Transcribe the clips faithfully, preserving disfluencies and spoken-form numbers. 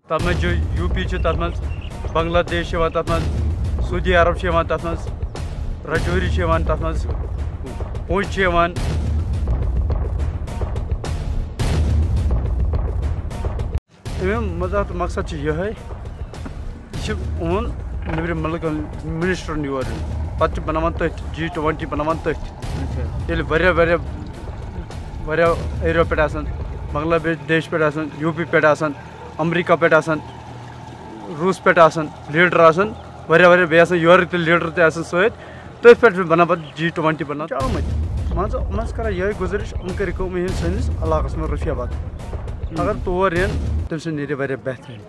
تَتھ منٛز چھُ یوٗ پی چھُ تَتھ منٛز بنٛگلہ دیش چھِ یِوان تَتھ منٛز سعوٗدی عرب چھِ یِوان تَتھ منٛز رجوری چھِ یِوان تَتھ منٛز پونٛچھ چھِ یِوان اَمیُک مذہب مقصد چھُ یِہوٚے یہِ چھُ اوٚن نیٚبرِم مُلکَن مِنِسٹرن یور پَتہٕ چھِ بَناوان تٔتھۍ جی ٹُوَنٹی بَناوان تٔتھۍ ییٚلہِ واریاہ واریاہ واریاہ ایریا پٮ۪ٹھ آسان بنٛگلہ دیش پٮ۪ٹھ آسان یوٗ پی پٮ۪ٹھ آسان امریکہ پٮ۪ٹھ آسان روٗس پٮ۪ٹھ آسان لیٖڈَر آسان واریاہ واریاہ بیٚیہِ آسان یورٕکۍ تہِ لیٖڈَر تہِ آسان سۭتۍ تٔتھۍ پٮ۪ٹھ چھُ بَنان پَتہٕ جی ٹُوَنٹی بَنان چھِ آمٕتۍ مان ژٕ یِمَن چھِ کَران یِہوٚے گُزٲرِش یِم کٔرِو کٲم یِن سٲنِس علاقَس منٛز رفیہ آباد اگر تور یِن تَمہِ سۭتۍ نیرِ واریاہ بہتریٖن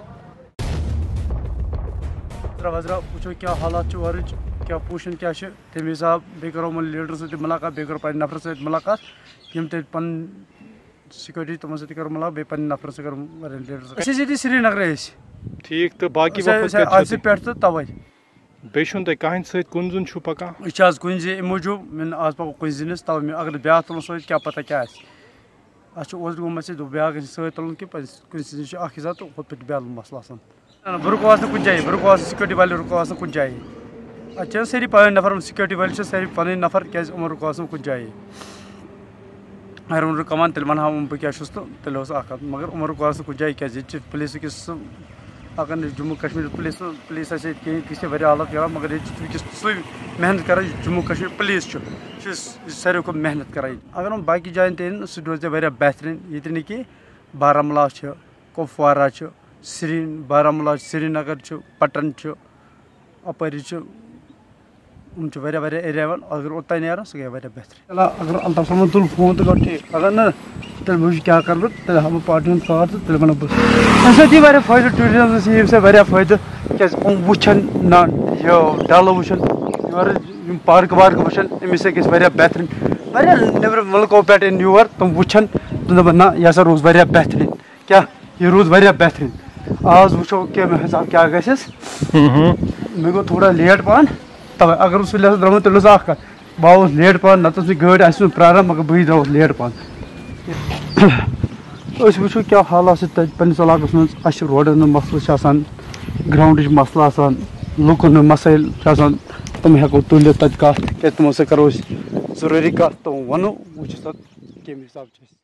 نظرا وَظرا وٕچھو کیٛاہ حالات چھِ اورٕچ کیٛاہ پوزِشَن کیٛاہ چھِ تَمہِ حِساب بیٚیہِ کَرو یِمَن لیٖڈرَن سۭتۍ تہِ مُلاقات بیٚیہِ کَرو پنٛنہِ نفرَن سۭتۍ مُلاقات یِم تَتہِ پَنٕنۍ سِکیورٹی تِمَن سۭتۍ تہِ کَرو مُلاقات بیٚیہِ پنٛنہِ نفرَن سۭتۍ کَرو واریاہَن لیٖڈرَن سۭتۍ أسۍ ٲسۍ ییٚتی سرینگرے ٲسۍ ٹھیٖک تہٕ باقٕے آفسہِ پٮ۪ٹھ تہٕ تَوَے بیٚیہِ چھُنہٕ تۄہہِ کٕہٕنۍ سۭتۍ کُن زوٚن چھُو پَکان أسۍ چھِ آز کُنہِ زِ اَمہِ موٗجوٗب مےٚ آز پَکو کُنہِ زِنِس تَوَے مےٚ اگر بیٛاکھ تُلُن سۭتۍ کیٛاہ پَتہ کیٛاہ آسہِ اَسہِ چھُ اوترٕ گوٚمُت اَسہِ دوٚپ بیٛاکھ گژھِ سۭتۍ تُلُن کہِ کُنہِ سۭتۍ چھُ اَکھ حِساب تہٕ ہُتھ پٲٹھۍ چھُ بیٛاکھ مَسلہٕ آسان بہٕ رُکو آس نہٕ کُنہِ جایہِ بہٕ رُکو آس سِکیورٹی والٮ۪ن رُکو آس نہٕ کُنہِ جایہِ اَتہِ چھِ سٲری پَنٕنۍ نفر یِم سِکیورٹی وٲلۍ چھِ سٲری پَنٕنۍ نفر کیٛازِ یِمَن رُکاوَس نہٕ کُنہِ جایہِ اگر یِم رُکاوان تیٚلہِ وَنہٕ ہا بہٕ کیٛاہ چھُس تہٕ تیٚلہِ اوس اَکھ کَتھ مگر یِمَن رُکاوَس نہٕ کُنہِ جایہِ کیٛازِ ییٚتہِ چھِ پُلیٖسٕکِس سُہ اگر نہٕ جموں کشمیٖر پُلیٖس پُلیٖس آسہِ ییٚتہِ کِہیٖنۍ تہِ چھِ واریاہ حالت کَران مگر ییٚتہِ چھِ وٕنکٮ۪س سُے محنت کَران یُس جموں کشمیٖر پُلیٖس چھُ یہِ چھُ ساروی کھۄتہٕ محنت کَران ییٚتہِ اگر یِم باقٕے جایَن تہِ یِن سُہ تہِ روزِ واریاہ بہتریٖن ییٚتہِ نہٕ کینٛہہ بارہمولہ چھِ کُپوارہ چھُ سری بارہمولہ چھُ سرینگر چھُ پَٹن چھُ اَپٲری چھُ یِم چھِ واریاہ واریاہ ایریا یِوان اگر اوٚتانۍ نیرو سُہ گٔیے واریاہ بہتریٖن اگر الطاف صٲبَن تُل فون تہٕ گوٚو ٹھیٖک اگر نہٕ تیٚلہِ وٕچھ کیٛاہ کَرٕ بہٕ تیٚلہِ ہاوٕ بہٕ پاٹی ہُنٛد کارڈ تہٕ تیٚلہِ وَنو بہٕ اَمہِ سۭتۍ یی واریاہ فٲیدٕ ٹوٗرِزَمَس یی اَمہِ سۭتۍ واریاہ فٲیدٕ کیٛازِ یِم وٕچھَن نہ یہِ ڈَل وٕچھَن یورٕ یِم پارکہٕ وارکہٕ وٕچھَن اَمہِ سۭتۍ گژھِ واریاہ بہتریٖن واریاہ نیٚبرٕ مُلکو پٮ۪ٹھ یِن یور تِم وٕچھَن تِم دَپَن نہ یہِ ہسا روٗز واریاہ بہتریٖن کیٛاہ یہِ روٗد واریاہ بہتریٖن آز وٕچھو کَمہِ حِساب کیٛاہ گژھٮ۪س مےٚ گوٚو تھوڑا لیٹ پَہَن تَوَے اگر بہٕ سُلہِ آسہٕ درٛامُت تیٚلہِ اوس اَکھ کَتھ بہٕ آوُس لیٹ پَہَن نَتہٕ ٲس مےٚ گٲڑۍ آسہِ نہٕ پیاران مگر بٕے درٛاوُس لیٹ پَہَن أسۍ وٕچھو کیٛاہ حالات چھِ تَتہِ پنٛنِس علاقَس منٛز اَسہِ چھِ روڈَن ہُنٛد مَسلہٕ چھِ آسان گرٛاوُنٛڈٕچ مَسلہٕ آسان لُکَن ہُنٛد مَسٲیِل چھِ آسان تِم ہٮ۪کو تُلِتھ تَتہِ کَتھ کیٛازِ تِمو سۭتۍ کَرو أسۍ ضروٗری کَتھ تِم وَنو وٕچھو تَتھ کَمہِ حِساب چھِ أسۍ